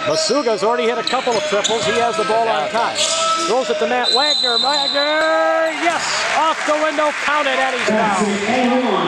Masuga's already hit a couple of triples. He has the ball on top. Throws it to Matt Wagner. Wagner, yes, off the window, counted, and he's fouled.